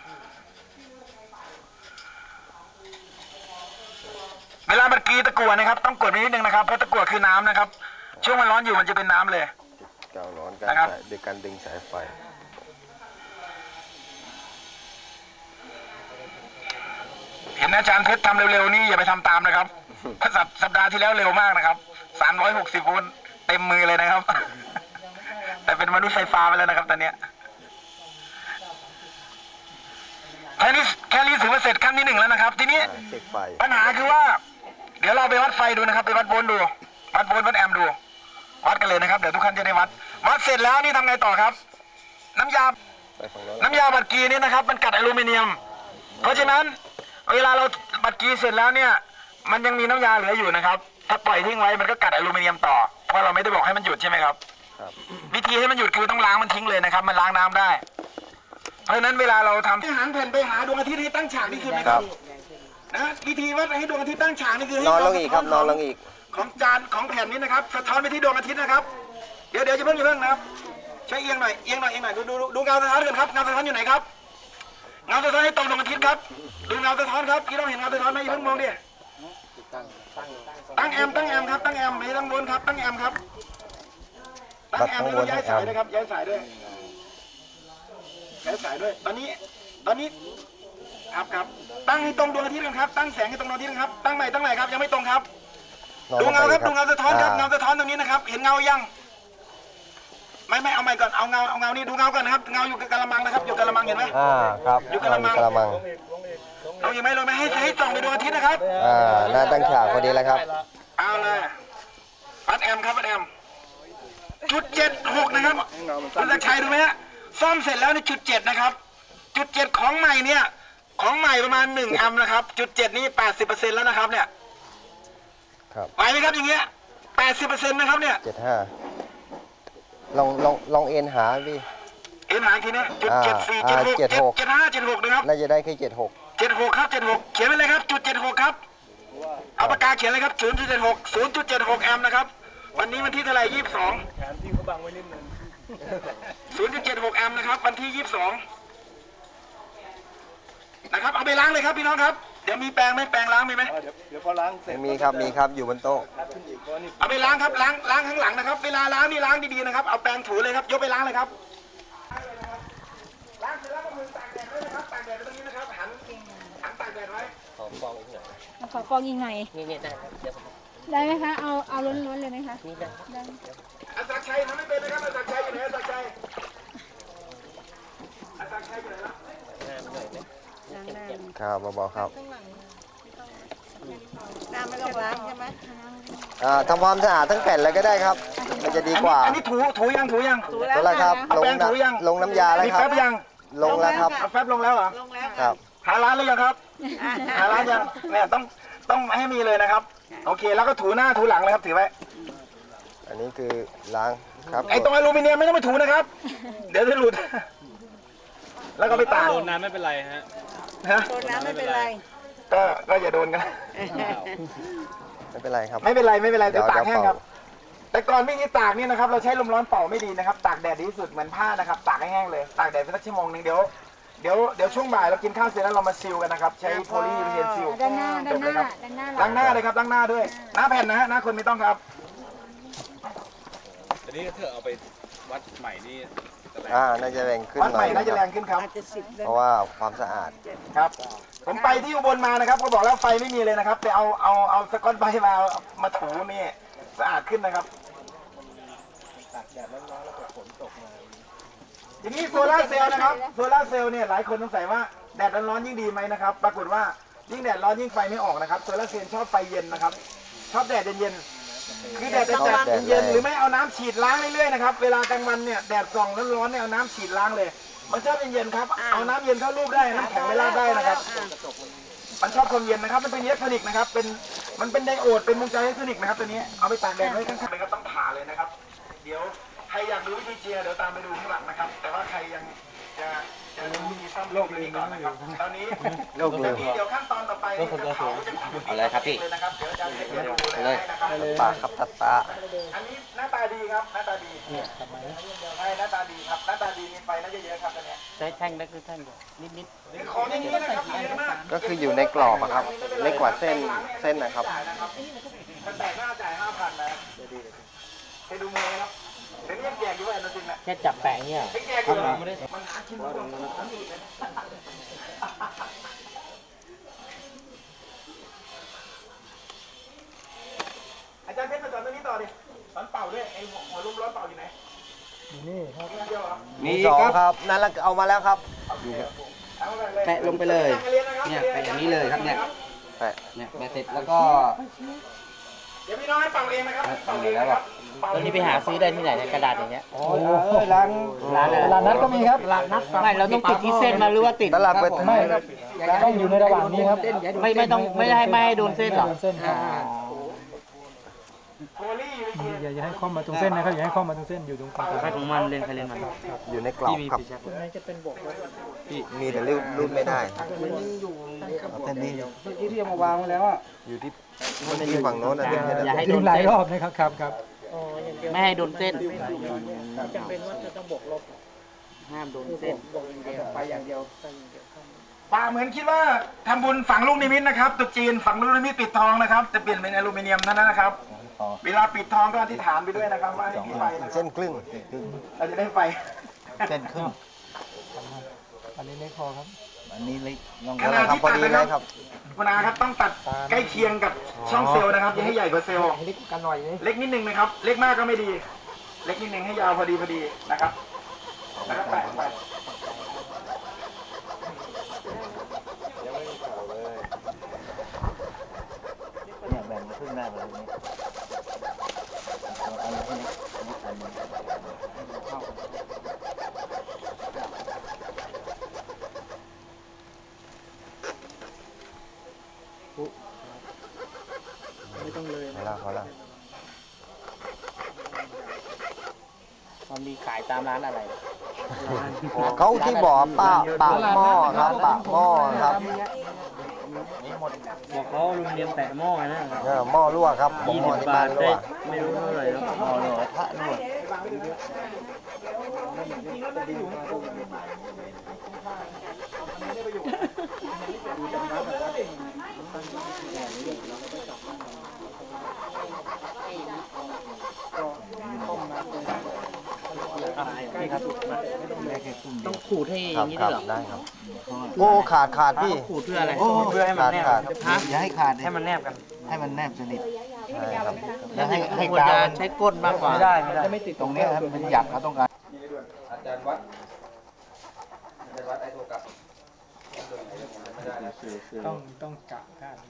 เวลาบัดกีตะกั่วนะครับต้องกดนิดนึงนะครับเพราะตะกั่วคือน้ำนะครับช่วงมันร้อนอยู่มันจะเป็นน้ำเลยกาวร้อนกันโดยการดึงสายไฟเห็นอาจารย์เพชรทำเร็วๆนี่อย่าไปทำตามนะครับสัปดาห์ที่แล้วเร็วมากนะครับ360 โวลต์เต็มมือเลยนะครับแต่เป็นมนุษย์ไฟฟ้าไปแล้วนะครับตอนนี้แค่นี้ถือว่าเสร็จขั้นที่1แล้วนะครับทีนี้ปัญหาคือว่าเดี๋ยวเราไปวัดไฟดูนะครับไปวัดโวลต์ดูวัดโวลต์วัดแอมป์ดูวัดกันเลยนะครับเดี๋ยวทุกท่านจะได้วัดเสร็จแล้วนี่ทำไงต่อครับน้ำยาบัดกีนี่นะครับมันกัดอลูมิเนียมเพราะฉะนั้นเวลาเราบัดกีเสร็จแล้วเนี่ยมันยังมีน้ำยาเหลืออยู่นะครับถ้าปล่อยทิ้งไว้มันก็กัดอลูมิเนียมต่อเพราะเราไม่ได้บอกให้มันหยุดใช่ไหมครับวิธีให้มันหยุดคือต้องล้างมันทิ้งเลยนะครับมันล้างน้ำได้เพราะฉะนั้นเวลาเราทำหันแผ่นไปหาดวงอาทิตย์ให้ตั้งฉากนี่คือไหมครับนะวิธีวัดให้ดวงอาทิตย์ตั้งฉากนี่คือให้นอนลงอีกครับนอนลงอีกของจานของแผ่นนี้นะครับสะท้อนไปที่ดวงอาทิตย์นะครับเดี๋ยวอย่าเพิ่งนะครับใช้เอียงหน่อยดูเงาสะท้อนกันครับเงาสะท้อนอยู่ไหนครับเงาสะท้อนให้ตรงดวงอาทิตย์ครับดูเงาสะท้อนครับพี่ต้องเห็นเงาสะท้อนไหมอย่าเพิ่งมองดิตั้งแอมครับตั้งแอมไม่ต้องวนครับตั้งแอมครับตั้งแอมแล้วย้ายสายด้วยครับย้ายสายด้วยตอนนี้ครับตั้งให้ตรงดวงอาทิตย์กันครับตั้งแสงให้ตรงดวงอาทิตย์ครับตั้งใหม่ครับยังไม่ตรงครับดูเงาครับดูเงาสะท้อนครับเงาสะท้อนตรงนี้นะครับเห็นเงายังไม่เอาใหม่ก่อนเอาเงานี่ดูเงาก่อนนะครับเงาอยู่กับกระมังนะครับอยู่กระมังเห็นไหมครับอยู่กระมังเอาอย่างไม่ลงไม่ให้ส่องไปดวงอาทิตย์นะครับหน้าตั้งฉากพอดีแล้วครับเอาเลยวัดแอมครับวัดแอมจุด76นะครับคุณศักดิ์ชัยดูไหมฮะซ่อมเสร็จแล้วในจุด7นะครับจุด7ของใหม่เนี่ยของใหม่ประมาณ1แอมป์นะครับจุด7นี่80%แล้วนะครับเนี่ยไหวไหมครับอย่างเงี้ย80%นะครับเนี่ย 75ลองเอ็นหาพี่เอ็นหาทีนี้จุด74 76 75 76นะครับน่าจะได้แค่ 76ครับ76เขียนไว้เลยครับจุด76ครับเอาปากกาเขียนเลยครับ0.76 แอมป์นะครับวันนี้วันที่เท่าไหร่22 แผนที่เขาบังไว้นิดนึง 0.76 แอมป์นะครับวันที่22นะครับเอาไปล้างเลยครับพี่น้องครับเดี๋ยวมีแปรงไหมแปรงล้างมีไหมเดี๋ยวพอล้างเสร็จมีครับอยู่บนโต๊ะเอาไปล้างครับล้างข้างหลังนะครับเวลาล้างนี่ล้างดีๆนะครับเอาแปรงถูเลยครับยกไปล้างเลยครับล้างเสร็จแล้วก็มือตากแดดด้วยนะครับตากแดดตรงนี้นะครับหันตากแดดไว้ขอฟองอีกหน่อยนี่ได้ไหมคะเอาล้วนๆเลยไหมคะนี่ได้อาศักดิ์ชัยทำไม่เป็นนะครับอาศักดิ์ชัยอยู่ไหนอาศักดิ์ชัยอยู่ไหนล่ะครับเบาๆครับน้ำไม่ต้องล้างใช่ไหมทำความสะอาดทั้งแผ่นเลยก็ได้ครับมันจะดีกว่าอันนี้ถูยังถูแล้วครับลงน้ำยาแล้วครับลงแล้วครับเอาแฟบลงแล้วเหรอครับหาร้านหรือยังครับหาร้านยังเนี่ยต้องให้มีเลยนะครับโอเคแล้วก็ถูหน้าถูหลังเลยครับถือไว้อันนี้คือล้างครับไอ้ตรงอลูมิเนียมไม่ต้องไปถูนะครับเดี๋ยวจะหลุดแล้วก็ไปตากโดนน้ำไม่เป็นไรฮะโดนน้ำไม่เป็นไรก็อย่าโดนกันไม่เป็นไรครับไม่เป็นไรเดี๋ยวตากแห้งครับแต่ก่อนไม่มีตากนี่นะครับเราใช้ลมร้อนเป่าไม่ดีนะครับตากแดดดีที่สุดเหมือนผ้านะครับตากให้แห้งเลยตากแดดไปสักชั่วโมงนึงเดี๋ยวช่วงบ่ายเรากินข้าวเสร็จแล้วเรามาซีลกันนะครับใช้โพลีเทนซีลด้านหน้าล้างหน้าเลยครับล้างหน้าด้วยหน้าแผ่นนะฮะหน้าคนไม่ต้องครับอันนี้เธอเอาไปวัดใหม่นี่น่าจะแรงขึ้นวัดใหม่น่าจะแรงขึ้นครับเพราะว่าความสะอาดครับผมไปที่อุบลมานะครับเขาบอกแล้วไฟไม่มีเลยนะครับไปเอาสกอตไบรท์มาถูนี่สะอาดขึ้นนะครับทีนี้โซลาร์เซลล์นะครับโซลาร์เซลล์เนี่ยหลายคนสงสัยว่าแดดร้อนยิ่งดีไหมนะครับปรากฏว่ายิ่งแดดร้อนยิ่งไฟไม่ออกนะครับโซลาร์เซลล์ชอบไฟเย็นนะครับชอบแดดเย็นคือแดดจัดเย็นหรือไม่เอาน้ำฉีดล้างเรื่อยๆนะครับเวลากลางวันเนี่ยแดดส่องร้อนๆเนี่ยเอาน้ำฉีดล้างเลยมันชอบเย็นๆครับเอาน้ำเย็นเข้ารูปได้น้ำแข็งไม่ลาดได้นะครับมันชอบความเย็นนะครับมันเป็นอิเล็กทรอนิกส์นะครับมันเป็นไดโอดเป็นวงจรอิเล็กทรอนิกส์นะครับตัวนี้เอาไปตากแดดไว้ข้างๆเลยครับต้องผ่าเลยนะครับเดี๋ยวใครอยากรู้วิธีเจียเดี๋ยวตามไปดูข้างหลังนะครับแต่ว่าใครยังจะรู้วิธีซ่อมโลกนี้ก่อนนะครับตอนนี้เดี๋ยวขั้นตอนต่อไปอะไรครับพี่เลยปากครับตัดตาอันนี้หน้าตาดีครับหน้าตาดีเนี่ยใช่หน้าตาดีครับหน้าตาดีมีไฟน่าจะเยอะครับตัวนี้ใช้แท่งได้คือแท่งนิดของอย่างนี้นะครับเยอะมากก็คืออยู่ในกรอบครับเล็กกว่าเส้นนะครับมันแตกหน้าจ่าย 5,000 นะเคยดูมวยครับเดี๋ยวนี้แจกอยู่อันจริงนะแค่จับแปะเนี่ยแจกอยู่มันหาชิ้นอาจารย์เพชรมาสอนตรงนี้ต่อดิสอนเป่าด้วยไอ้หัวลมร้อนเป่าอยู่ไหนนี่ครับมี2ครับนั่นแล้วเอามาแล้วครับแปะลงไปเลยเนี่ยแปะอย่างนี้เลยครับเนี่ยแปะเสร็จแล้วก็เดี๋ยวพี่น้องให้เป่าเองนะครับเป่าเองนะครับตัวนี้ไปหาซื้อได้ที่ไหนกระดาษอย่างเงี้ยร้านร้านนัดก็มีครับร้านนัดไม่เราต้องติดที่เส้นมาหรือว่าติดตลาดเปิดไม่ครับต้องอยู่ในระหว่างนี้ครับไม่ต้องไม่ให้โดนเส้นหรออย่าให้ข้อมาตรงเส้นนะครับอย่าให้ข้อมาตรงเส้นอยู่ตรงกลางใครของมันเล่นใครเล่นมันอยู่ในกรอบครับมีแต่รูดไม่ได้เส้นนี้เมื่อกี้ที่เอามาวางไว้แล้วอ่ะอยู่ที่ฝั่งโน้นนะอย่าให้โดยืนนหลายเส้นรอบนะครับครับไม่ให้โดนเส้นจำเป็นว่าจะต้องบวกลบห้ามโดนเส้นไปอย่างเดียวป่าเหมือนคิดว่าทำบุญฝังลูกนิมิตนะครับตรุษจีนฝังลูกนิมิตปิดทองนะครับจะเปลี่ยนเป็นอลูมิเนียมนั่นนะครับเวลาปิดทองก็อธิษฐานไปด้วยนะครับว่าให้มีไฟนะเส้นครึ่งเราจะได้ไฟเส้นครึ่งอันนี้ไม่พอครับอันนี้เล็กลองขณะที่พอตัดดีนะเลยคครัรับบ คุณอาครับต้องตัดใกล้เคียงกับช่องเซลล์นะครับอย่าให้ใหญ่กว่าเซลล์เล็กกันหน่อยนี่เล็กนิดนึงนะครับ เล็กมากก็ไม่ดี เล็กนิดนึงให้ยาวพอดีนะครับแล้วก็แปะไปเนี่ยแบ่งครึ่งได้แบบนี้อันนี้อันนี้อันนี้พอแล้วมันมีขายตามร้านอะไรเขาที่บอกปากหม้อครับปากหม้อครับบอกเขาลุงเรียนแตะหม้อนะหม้อรั่วครับหม้อที่บ้านรั่วไม่รู้เท่าไหร่แล้วหม้อรั่วพระรั่วต้องขูดให้อครัย่าบงนี้คด้รัวยเหรอบได้ครับโอ้ขาดพี่ขูดเพื่ออะไรเพื่อให้มันแนบขาดอย่าให้ขาดดิให้มันแนบกันให้มันแนบสนิทใช่ครับแล้วให้ควรกาจะวใช้ก้นมากกว่าไม่ได้ไม่ติดตรงนี้ครับมันหยักเขาต้องการอาจารย์วัดไอ้ตัวกลับต้องกะท่าดี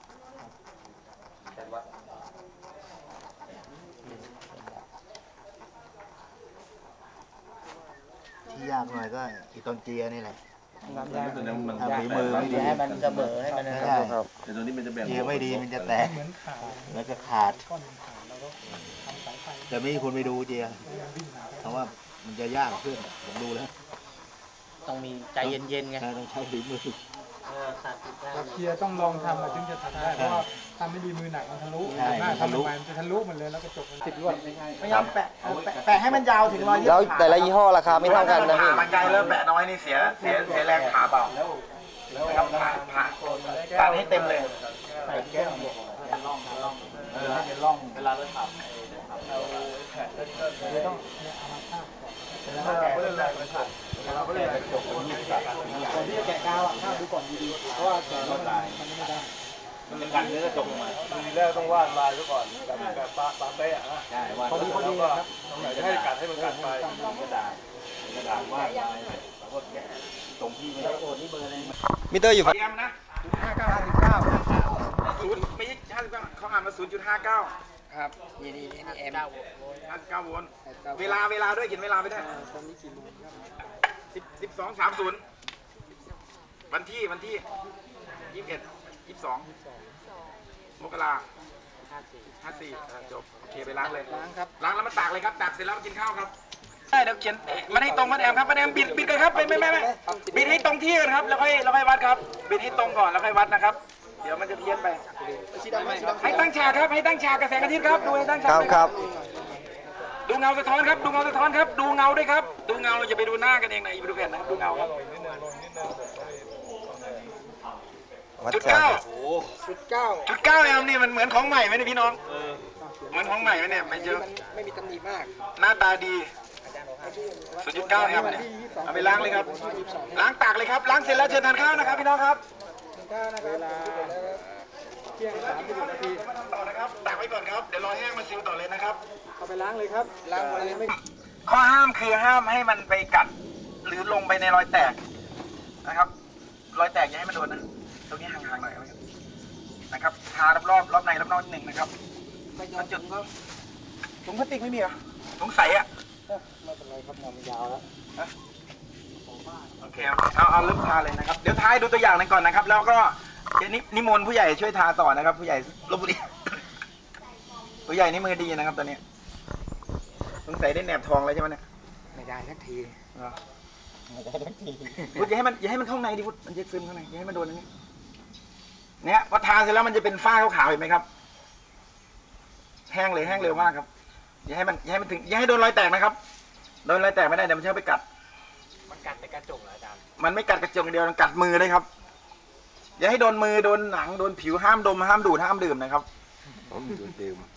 ที่ยากหน่อยก็อีตอนเจียนี่แหละน้ำยาทำฝีมือไม่ดีให้มันเสมอให้มันไม่ได้เจียไม่ดีมันจะแตกเหมือนขาแล้วจะขาดก้อนขาแล้วก็ทำสายไฟแต่ไม่มีคนไปดูเจียเพราะว่ามันจะยากขึ้นผมดูแล้วต้องมีใจเย็นๆไงใช่ต้องใช้ฝีมือเกียร์ต้องลองทำถึงจะทำได้เพราะว่าทำไม่ดีมือหนักมันทะลุทำมันจะทะลุมันเลยแล้วก็จบมันติดลวดพยายามแปะให้มันยาวถึงรอยยืดแล้วแต่ละยี่ห้อราคาไม่เท่ากันนะพี่มันใหญ่แล้วแปะน้อยนี่เสียแรงขาเปล่านะครับผ่าปาดให้เต็มเลยทีแรกต้องวาดลายซะก่อนแบบปะเป๊ะนะพอดีครับให้กัดให้มันกัดไปกระดาษวาดลายแล้วก็แกะตรงที่ไม่ได้มิเตอร์อยู่ฝั่งเตรียมนะศูนย์ไม่ใช่59เขาอ่านมา 0.59 ครับนี่แอม 59โวลต์เวลาด้วยเขียนเวลาไปด้วย12:30วันที่21 22 มกรา54จบโอเคไปล้างเลยล้างแล้วมาตากเลยครับตากเสร็จแล้วมากินข้าวครับได้เดี๋ยวเขียนมันให้ตรงมาแอมครับมาแอมบิดกันครับไม่บิดให้ตรงที่กันครับแล้วค่อยวัดครับบิดให้ตรงก่อนแล้วค่อยวัดนะครับเดี๋ยวมันจะเพี้ยนไปให้ตั้งฉากครับให้ตั้งฉากกระแสอาทิตย์ครับดูให้ตั้งฉากครับดูเงาสะท้อนครับดูเงาสะท้อนครับดูเงาด้วยครับดูเงาอย่าไปดูหน้ากันเองนะอย่าไปดูแผ่นนะครับดูเงาครับวัดจุดแก้เก้าเนี่ยนี่มันเหมือนของใหม่ไหมเนี่ยพี่น้องเหมือนของใหม่ไหมเนี่ยไม่เจอไม่มีตำหนิมากหน้าตาดี0.9 แอมป์เนี่ยเอาไปล้างเลยครับล้างตากเลยครับล้างเสร็จแล้วเชิญทานข้าวนะครับพี่น้องครับเที่ยง30 นาทีต่อนะครับตากไว้ก่อนครับเดี๋ยวรอแห้งมาซิลต่อเลยนะครับเอาไปล้างเลยครับล้างอะไรไม่ข้อห้ามคือห้ามให้มันไปกัดหรือลงไปในรอยแตกนะครับรอยแตกอย่าให้มันโดนนะตรงนี้ห่างๆหน่อยนะครับทารอบในรอบนอก1นะครับมันจุดถุงพลาสติกไม่มีเหรอถุงใสอ่ะไม่เป็นไรครับมันยาวแล้วโอเคเอาเริ่มทาเลยนะครับเดี๋ยวทาให้ดูตัวอย่างหนึ่งก่อนนะครับแล้วก็เดี๋ยวนิมนต์ผู้ใหญ่ช่วยทาต่อนะครับผู้ใหญ่ลพบุรีผู้ใหญ่นี่มือดีนะครับตอนนี้สงสัยได้แหนบทองเลยใช่ไหมเนี่ยไม่ได้สักทีพุทธอย่าให้มันเข้าในดิพุทธมันจะซึมข้างในอย่าให้มันโดนอันนี้เนี่ยพอทาเสร็จแล้วมันจะเป็นฝ้าขาวๆเห็นไหมครับแห้งเร็วมากครับอย่าให้มันถึงอย่าให้โดนรอยแตกนะครับโดนรอยแตกไม่ได้เดี๋ยวมันจะไปกัดมันกัดแต่กระจกเหรออาจารย์มันไม่กัดกระจกเดียวมันกัดมือเลยครับอย่าให้โดนมือโดนหนังโดนผิวห้ามดมห้ามดูดห้ามดื่มนะครับดื่ม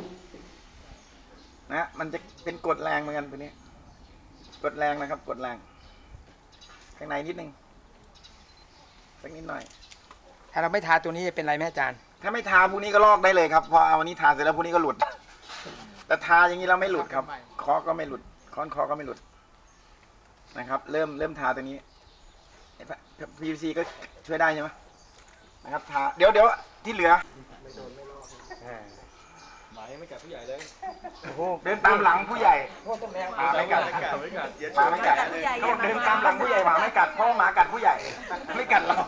นะมันจะเป็นกรดแรงเหมือนกันตัวนี้กรดแรงนะครับกรดแรงข้างในนิดนึงสักนิดหน่อยถ้าเราไม่ทาตัวนี้จะเป็นไรไหมอาจารย์ถ้าไม่ทาพวกนี้ก็ลอกได้เลยครับพอเอาวันนี้ทาเสร็จแล้วพวกนี้ก็หลุดแต่ทาอย่างนี้เราไม่หลุดครับคอก็ไม่หลุดค้อนคอก็ไม่หลุดนะครับเริ่มทาตัวนี้ PVC ก็ช่วยได้ใช่ไหมนะครับทาเดี๋ยวที่เหลือหมายไม่กัดผู้ใหญ่เลยเดินตามหลังผู้ใหญ่หมาไม่กัดหมาไม่กัดเดินตามหลังผู้ใหญ่หมาไม่กัดเพราะหมากัดผู้ใหญ่ไม่กัดเรา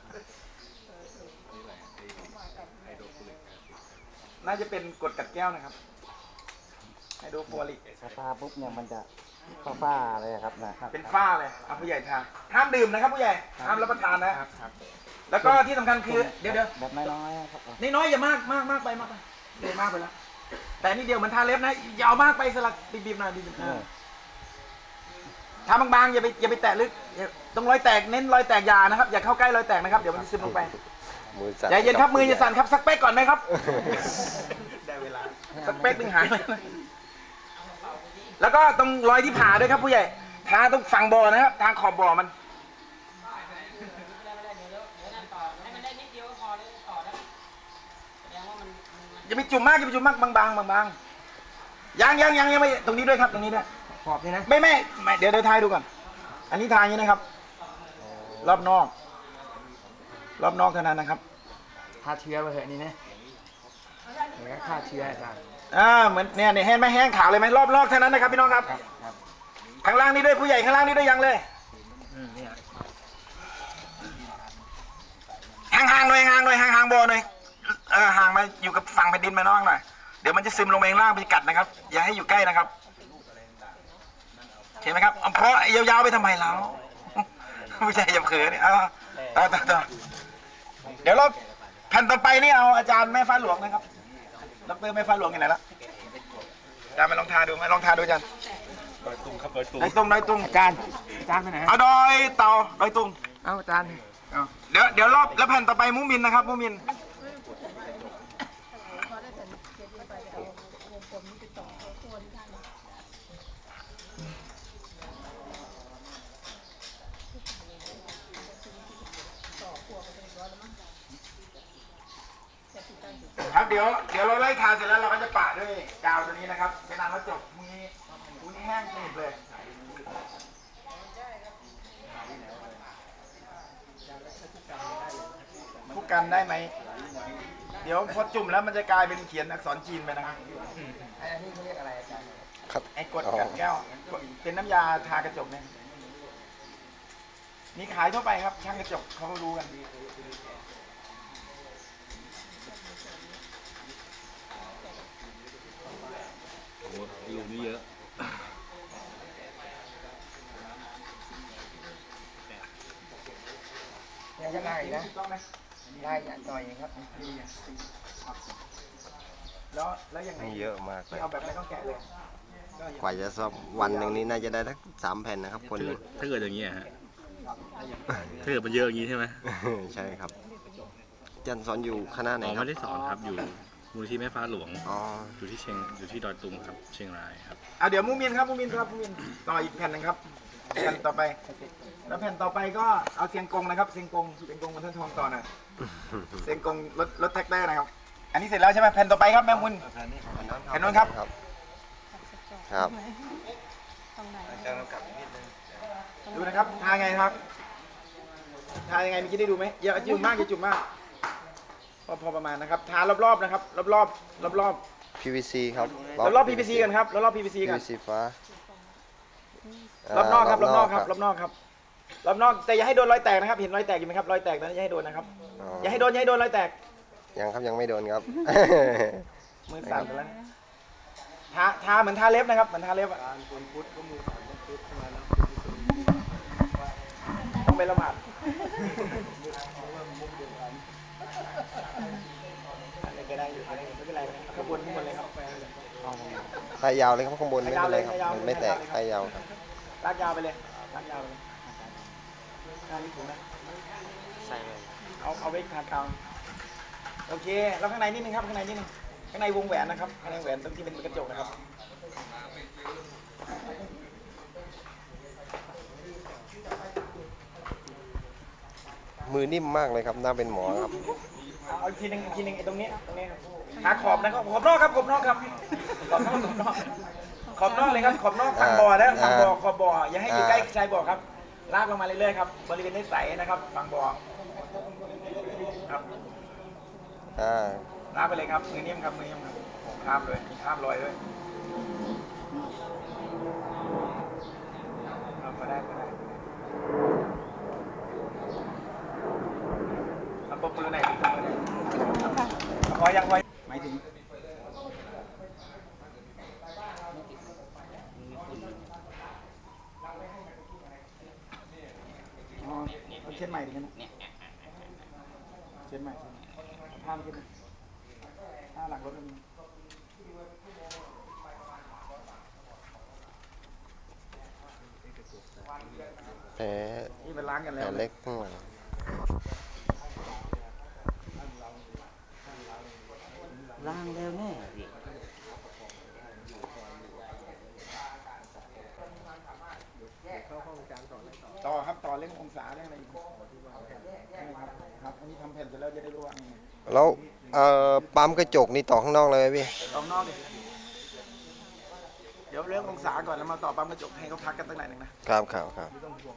น่าจะเป็นกรดกัดแก้วนะครับไฮโดรฟลูออริกทาปุ๊บเนี่ยมันจะฝ้าเลยครับนะเป็นฝ้าเลยเอาผู้ใหญ่ทาห้ามดื่มนะครับผู้ใหญ่ห้ามรับประทานนะแล้วก็ที่สำคัญคือเดี๋ยวแบบน้อยๆครับน้อยอย่ามากไปเดี๋ยวมากไปแล้วแต่นี่เดียวเหมือนทาเล็บนะยาวมากไปสลักบีบๆหน่อยบีบทาบางๆอย่าไปแตะลึกต้องรอยแตกเน้นรอยแตกยานะครับอย่าเข้าใกล้รอยแตกนะครับเดี๋ยวมันจะซึมลงไปใจเย็นครับมือจะสั่นครับสักเป๊กก่อนไหมครับได้เวลาสักเป๊กหนึ่งหายแล้วก็ตรงรอยที่ผ่าด้วยครับผู้ใหญ่ทาตรงฝั่งบ่อนะครับทางขอบบ่อมันอย่าไปจุ่มมากบางยังไม่ตรงนี้ด้วยครับตรงนี้ด้วยขอบนี่นะไม่เดี๋ยวทายดูก่อนอันนี้ทายอย่างนี้นะครับรอบนอกเท่านั้นนะครับฆ่าเชื้อไปเถอะนี่นะเหมือนฆ่าเชื้ออาจารย์เหมือนเนี่ยแห้งไม่แห้งขาวเลยไหมรอบเท่านั้นนะครับพี่น้องครับข้างล่างนี่ด้วยผู้ใหญ่ข้างล่างนี่ด้วยยังเลยห่างๆหน่อยห่างบ่อหน่อยห่างมาอยู่กับฝั่งแผ่นดินมาน้องหน่อยเดี๋ยวมันจะซึมลงไปข้างล่างไปกัดนะครับอย่าให้อยู่ใกล้นะครับเห็นไหมครับเพราะยาวๆไปทำไมเราผู้ใหญ่อย่าเผลอเนี่ยต่อเดี๋ยวเราแผ่นต่อไปนี่เอาอาจารย์แม่ฟ้าหลวงนะครับดร.แม่ฟ้าหลวงอยู่ไหนละอาจารย์มาลองทาดูอาจารย์ดอยตุงครับดอยตุงอาจารย์ไปไหนเอาดอยเต่าดอยตุงเอาอาจารย์เดี๋ยวรอบแล้วแผ่นต่อไปมุมินนะครับมุมินครับเดี๋ยวเราไล่ทาเสร็จแล้วเราก็จะปะด้วยกาวตัวนี้นะครับเวลาเราจบพรุ่งนี้แห้งสนิทเลยผู้กันได้ไหมเดี๋ยวพอจุ่มแล้วมันจะกลายเป็นเขียนอักษรจีนไปนะครับอันนี้เขาเรียกอะไรอาจารย์ครับไอ้กรดกัดแก้วเป็นน้ำยาทากระจกเนี่ยมีขายทั่วไปครับช่างกระจกเขารู้กันลูกนี้เยอะยังจะได้นะได้หน่อยครับแล้วยังไงเยอะมากเลยเอาแบบไม่ต้องแกะเลยกว่าจะซ่อมวันหนึ่งนี้น่าจะได้ทั้ง3 แผ่นนะครับคนหนึ่งถ้าเกิดอย่างนี้ฮะถ้าเกิดมันเยอะอย่างนี้ใช่ไหมใช่ครับจันสอนอยู่คณะไหนครับไม่ได้สอนครับอยู่มูลที่แม่ฟ้าหลวงอยู่ที่ดอยตุงครับเชียงรายครับเดี๋ยวมุมินต่ออีกแผ่นนึงครับแผ่นต่อไปแล้วแผ่นต่อไปก็เอาเสียงกงนะครับเสียงกงบนท่านทองต่อหน่อยเสียงกงรถแท็กเตอร์นะครับอันนี้เสร็จแล้วใช่ไหมแผ่นต่อไปครับแม่มุนแผ่นนู้นครับดูนะครับทาไงครับทายังไงเมื่อกี้ได้ดูไหมอย่าจุ่มมากพอประมาณนะครับทารอบๆนะครับรอบ PVC ครับเรารอบ PVC กันครับเรารอบ PVC กัน PVC ฟ้ารอบนอกครับรอบนอกครับรอบนอกครับรอบนอกแต่อย่าให้โดนรอยแตกนะครับเห็นรอยแตกอยู่ไหมครับรอยแตกตอนนี้อย่าให้โดนนะครับอย่าให้โดนรอยแตกยังครับยังไม่โดนครับมือสั่นไปแล้วทาเหมือนทาเล็บนะครับเหมือนทาเล็บอะต้องไปละหมาดอะไรก็ได้อยู่ไม่เป็นไรข้างบนเลยครับท้ายยาวเลยครับข้างบนไม่เป็นไรครับมันไม่แตกท้ายยาวครับลากยาวไปเลยลากยาวไปเลยข้างนี้ถูกนะใส่เลยเอาไว้ทากาวโอเคแล้วข้างในนิดนึงครับข้างในนิดนึงข้างในวงแหวนนะครับข้างในแหวนตรงที่เป็นกระจกนะครับมือนิ่มมากเลยครับน่าเป็นหมอครับเอาอีกทีนึงไอ้ตรงนี้ครับหาขอบนะครับขอบนอกครับขอบนอกครับขอบนอกขอบนอกเลยครับขอบนอกฝั่งบ่อนะฝั่งบ่อขอบบ่ออย่าให้อยู่ใกล้ชายบ่อครับลากลงมาเรื่อยๆครับบริเวณใสๆนะครับฝั่งบ่อครับลากไปเลยครับมือนิ่มครับมือนิ่มครับข้ามเลยข้ามลอยเลยพอได้เอาปมือไหนปมือไหนพอยังไวหมายถึงเช่นใหม่ดิกันเช่นใหม่ผ้ามันขึ้นผ้าหลังรถมันแผลนี่มันล้างกันแผแล้ลวเล็กข้างหลังล้างแล้วแน่ต่อครับต่อเรื่ององศาเรื่องอะไรครับอันนี้ทำแผ่นเสร็จแล้วจะได้รู้ว่าแล้วปั๊มกระจกนี่ต่อข้างนอกเลยไหมพี่ต่อนอกดิเดี๋ยวเรื่ององศาก่อนแล้วมาต่อปั๊มกระจกให้เขาพักกันตั้งไหนหนึ่งนะครับครับครับ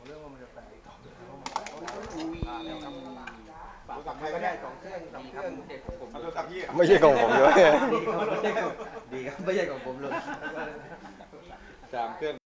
สั่งใครก็ได้2 เครื่องเอาโทรศัพท์พี่ไม่ใช่ของผมด้วยดีครับไม่ใช่ของผมเลย3 เครื่อง